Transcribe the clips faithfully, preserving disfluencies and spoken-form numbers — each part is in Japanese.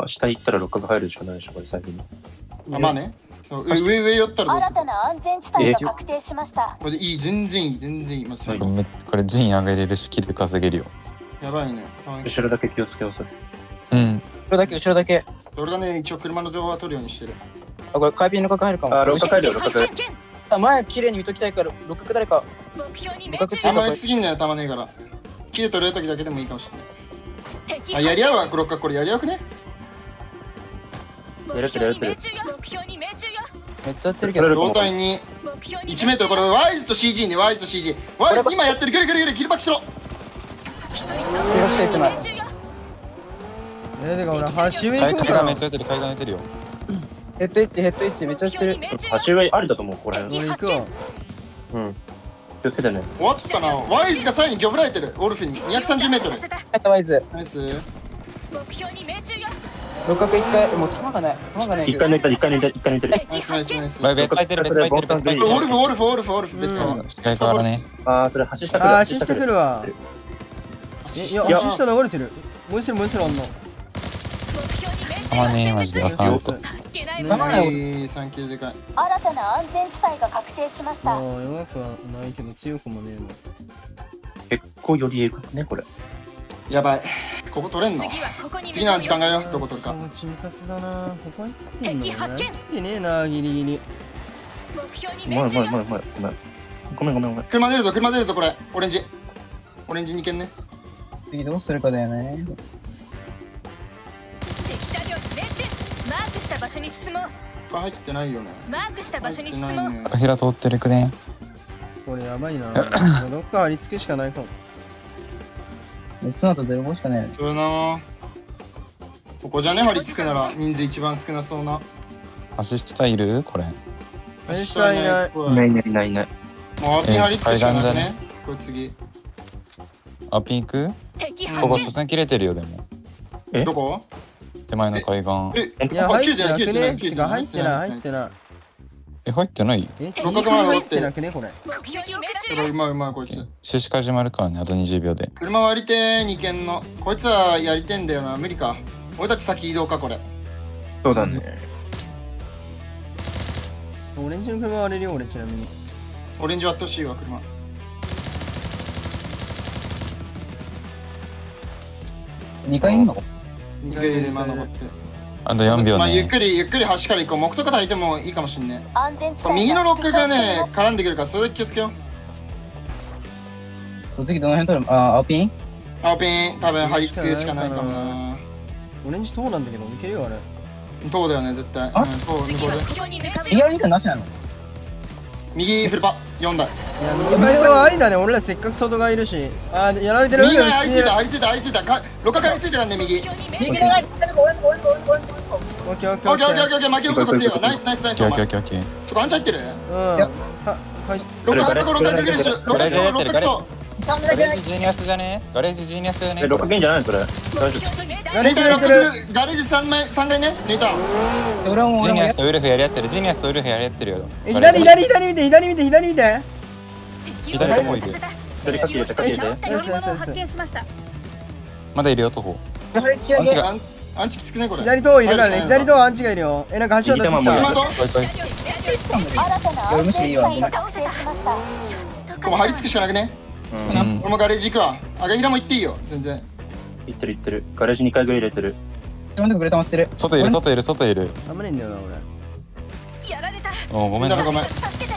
下行ったら六角入るしかないでしょ、これ最近。 あ、まあね。上上寄ったらどうする？ 新たな安全地帯が確定しました。 これいい、全然いい、全然いい。まあ、 はいこれめこれ陣上げれるし、キル稼げるよ。 やばいね。 後ろだけ気をつけよう、それ。 うん。 後ろだけ、後ろだけ。 俺がね、一応車の情報は取るようにしてる。 あ、これ、カイピンの角入るかも。 あ、六角入るよ、六角。 あ、前、綺麗に見ときたいから、六角誰か。六角っていあうんか、 まりすぎんなよ、たまねえから。キル取れる時だけでもいいかもしれない。あ、やり合うわ、六角これやり合うくね？ やれてるやれてる。 めっちゃやってるけど。 胴体にいちメートル、これワイズと シージー ね、ワイズと シージー。ワイズ今やってる、ぐるぐるぐる、キルバックしろ。 手が来ちゃいけない。 えー、でか俺橋上行こう海岸がめっかちゃやってる、海岸やってるよ。 ヘッドエッジ、ヘッドエッジ、めっちゃやってる。 足上ありだと思う、これ。 な。俺行くわ。 うん。気をつけてね。 終わったかな。ワイズがさらにギョブられてる、オルフェににひゃくさんじゅうメートル。 入ったワイズ。 ナイス。 六角一回、もう弾がない。弾がない。 一回抜いた、一回抜いた、一回抜いてる。 ナイスナイスナイス。 バイ別入ってる、別入ってる、別入ってる。 オルフ、オルフ、オルフ、オルフ、別か。 視界変わらね。 あー、それ橋下来る。 あー、足してくるわ。いや、 いや足下流れてる。もう一人、もう一人あんの。 たまねえ、マジで。あさんと。 弾がない。 ねさんキルでかい。 新たな安全地帯が確定しました。 もう弱くはないけど強くもねえの。 結構よりえぐくね、これ。 やばい。ここ取れんの？次のアンチ考えよう。どこ取るか。 そう、チミタスだな。ここ入ってんの？入ってねえな、ギリギリ。 うまいうまいうまいうまい。ごめんごめんごめんごめん。 車出るぞ、車出るぞ、これ。オレンジ。オレンジにけんね。 次どうするかだよね。 マークした場所に進もう。 これ入ってないよね。 マークした場所に進もう。 入ってないね。 赤平通ってるくね。 これやばいな。どっか張り付くしかないかも。 その後ゼロごしかない。 それな。ここじゃね、張り付くなら人数一番少なそうな。 足下いるこれ。 足下いない。 いないいないいないいない。 もうアピン張り付くしかなくえーね。これ次。 あ、ピンクここ初戦切れてるよ、でも。 えどこ？ 手前の海岸。 え、 いや、入ってなく切れてないね。てか、入ってない、入ってない。 え、入ってないえ、 六角まで入ってなくね、これ。 これうまいうまいこいつ。 収支始まるからね、あとにじゅうびょうで。 車割りてー、二軒の。こいつはやりてんだよな、無理か。俺たち先移動か、これ。 そうだね。 オレンジの車割れるよ、俺ちなみに。 オレンジ割ってほしいわ、車。 二回いんの？ 二回で今登って。 あとよんびょうまあ、ゆっね。 くりゆっくり端から行こう。木とか炊いてもいいかもしんね。 安全地帯右のロックがね縮小しています絡んでくるからそれだけ気をつけよう。 次どの辺取る？あ、青ピン？ 青ピン多分張り付くしかないかもな。 オレンジ塔なんだけど、いけるよ、あれ。 塔だよね絶対。 あうん、塔向こうで。 右側に行くのなしなの？ 右フルパよんだい。 いや、右バイトはありだね。俺らせっかく外がいるし。あー、やられてる。 右側に張り付いたオ張り付いた張り付いた。か六角張り付いてたんで右。オッケー右側に俺の俺の俺の俺のッケーオッケーオッオッケー。 ケーオッケーオッケー。負けること強いわ。ナイスナイスナイス。 オお前ッケーオッケーオッケー。 そこアンチ入ってる？ うん。は、はい。 六角六角六角六角六角そう六角そう。 ガレージジーニアスじゃねじゃねじゃねえ、六角いいんじゃないそれ。大丈ガレージ抜いてる。 ガレージ三枚三階ね抜いた。 俺も俺もやジーニアスとウルフやり合ってる、ジーニアスとウルフやり合ってるよ。 え、左、左、左見て、左見て、左見て。 左もいる。 夫。かけ入れてかけ入れて。 よしよしよし発見しました。 まだいるよ、徒歩。 張り付き上げ。 アンアンチきつくねこれ。 左塔いるからね。左塔アンチがいるよ。え、なんか橋渡ってきた。 今と来い来い。 新たな安全地帯が確定しました。 ここ張り付くしかなくね。 うん。 うん俺もガレージ行くわ。あがひらも行っていいよ全然。 行ってる行ってる。ガレージにかいぐらい入れてる。 今のとこグレ溜まってる。 外いる、外いる、外いる。 あんまねえんだよな、俺。 やられた。 おごめんね。 ごめん。 助けて。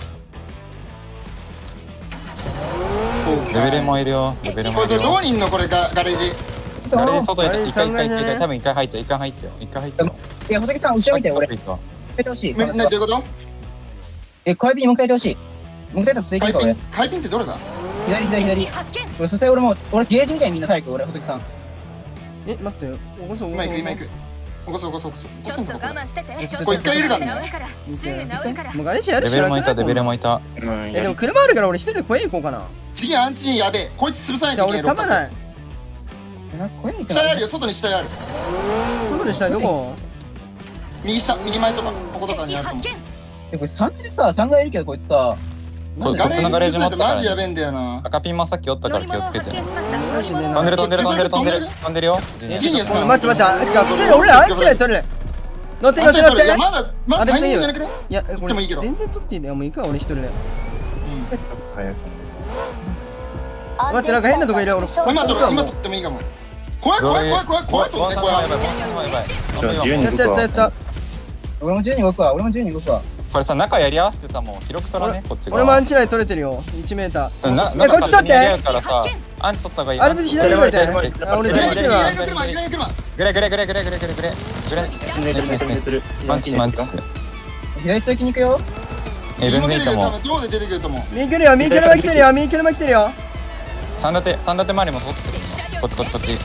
レベルもいるよ。レベルこれどもいるよ。 こにいんのこれガガレージ。 ガレージ外いた。 ガレージ一回一回三階ね一回多分一回入った、一回入ったよ。一回入ったよ。 いや、仏さん後ろ見て俺。 入ったやってほしい。 ねねどういうこと？ え、カイピンもう一回やってほしい。もう一回やったら正解か俺回ピン。回ピンってどれだ？ 左左左。 発見。 俺そして俺も俺ゲージみたいにみんな体育俺仏さん。 え、待ってよ。起こそう、起こそう。 今行く今行く。起こそう起こそう起こそう。 ちょっと我慢してて。 これ一回いるからね。 すぐ治るから。 もうガレージやるしかなくないレベルもいた、レベルもいた。 うん。 え、でも車あるから俺一人で声行こうかな。 次アンチやべえ。こいつ潰さないいや、 といけない。 俺弾ない。 え、なんか声に下にあるよ。外に下にある。 外でしたいどこ？ 右下右前とかこことかにあると思う。 え、これさんじでささんがいるけどこいつさこガレっちのガレージ持ージったからね。 マジやべえんだよな。 赤ピン真っ先おったから気をつけてね。 マジでな飛んでる飛んでる飛んでる飛んでる飛んでるよ。 ジーニアスおい待って待ってあ違う普通に俺らあっちらで取れる乗って乗って乗っていやまだまだタイミングじゃなくね。 いやこれでもいいけど全然取っていいねもういいか俺一人で早く。 待待ってなんか変なとこいる俺今取る今取ってもいいかも。怖い怖い怖い怖い怖い怖い怖い怖い。 やばい怖いやばい。 じゃあ自由にやったやったやった俺もじゅうに動くわ俺もじゅうに動くわこれさ中やり合わせてさもう広く取らねこっちが。 俺もアンチライ取れてるよいちメーターなえこっち取ってやり合うからさアンチ取った方がいい。 あれ別に左動いてあ俺グレ左来てるわー車グレー車グレグレグレグレグレグレグレグレ死んでるめちゃめちゃする。 マンチマンチ。 左通気に行くよえ全然いいと思う。 どうで出てくると思う。 右来るよ右車来てるよ右車来てるよ三立て三立て周りも取ってる。こっちこっちこっち。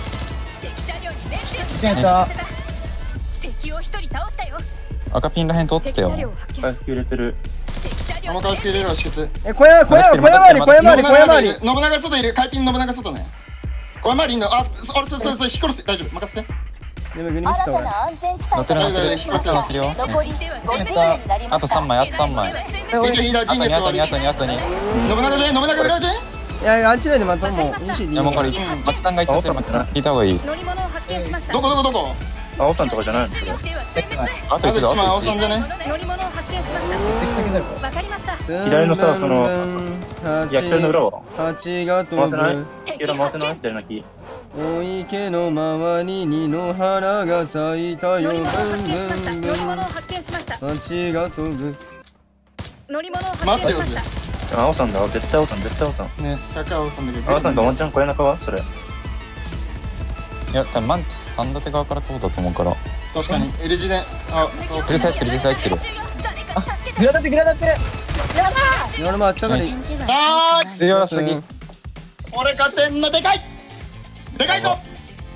一メータ敵を一人倒したよ。 赤ピンらへん取ってたよ。 回復入れてる。 あの顔して入れるわ止血。 え小屋小屋小屋周り小屋周り小屋周り信長外いる。海ピン信長外ね。小山りんのあ俺それそれそれ引っ殺す大丈夫任せて。 でもグリミスト俺新たな安全地乗ってる乗帯がってるこっち乗ってるよ。 残りごじゅっぷんになりまあとした三枚あと三枚。 全然ヒーラーあとジーニアス終わり。 にあとにあとにあとに。い信長じゃ信長裏じゃいやアンチライでまたもうにしでいいやもうこれマキさんが言っちゃってるマキさん聞いた方がいい。 乗り物を発見しました。 どこどこどこ青さんとかじゃないのそれ。 あと一度あと一枚あと一度。 青さんじゃね。 乗り物を発見しました。 敵先だよわかりました。 左のさその焼き鳥の裏は蜂が飛回せないぶ左回せない左の木。 お池の周りに野原が咲いたよブン乗り物を発見しました。 ブンブ乗り物をン発見しました。 蜂が飛ぶ乗り物を発見しました。 青さんだ絶対青さん絶対青さん。 ねひゃく青さんだけど。 青さんとワンチャン小屋中はそれ。 いや多分マンチ三立て側から通ったと思うから。 確かに L 字であ実際入ってる実際入ってる。 グラ立ってグラ立ってる俺もあっちからいいあー強すぎ。 俺勝てんのでかいでかいぞ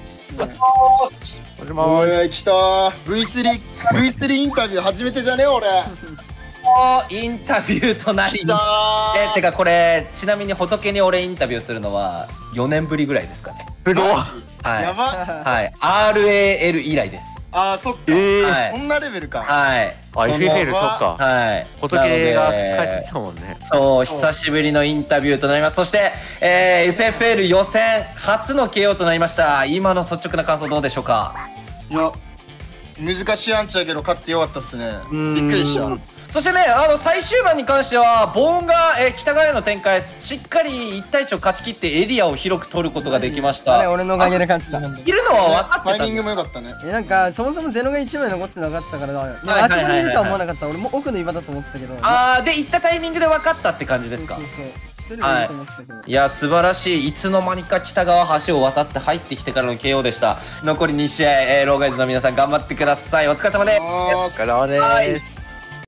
おい来た ブイスリー ブイスリー インタビュー初めてじゃね俺インタビューとなり来たえてかこれちなみに仏に俺インタビューするのはよねんぶりぐらいですかねすごいはいやばはい アールエーエル 以来ですあーそっかはいこんなレベルかはいあ、エフエフエル、そっか。 はい仏が帰ってなのできたもんね。 そう久しぶりのインタビューとなりますそして、えー、エフエフエル 予選初の ケーオー となりました今の率直な感想どうでしょうかいや難しいアンチだけど勝ってよかったっすねびっくりしたそしてね、あの最終盤に関してはボーンが、えー北側への展開しっかりいち対いちを勝ち切ってエリアを広く取ることができましあれた俺のおかげで勝ってたいるのは分かってたタイミングも良かったねえなんかそもそもゼロがいちまい残ってなかったからな、 はいはいはいはいあそこにいるとは思わなかった俺も奥の岩だと思ってたけどあーで行ったタイミングで分かったって感じですかそうそうそう一人はいると思ってたけど、 いや素晴らしいいつの間にか北側橋を渡って入ってきてからの ケーオー でした残りに試合、えー、ローガイズの皆さん頑張ってくださいお疲れ様ですあーお疲れ様です。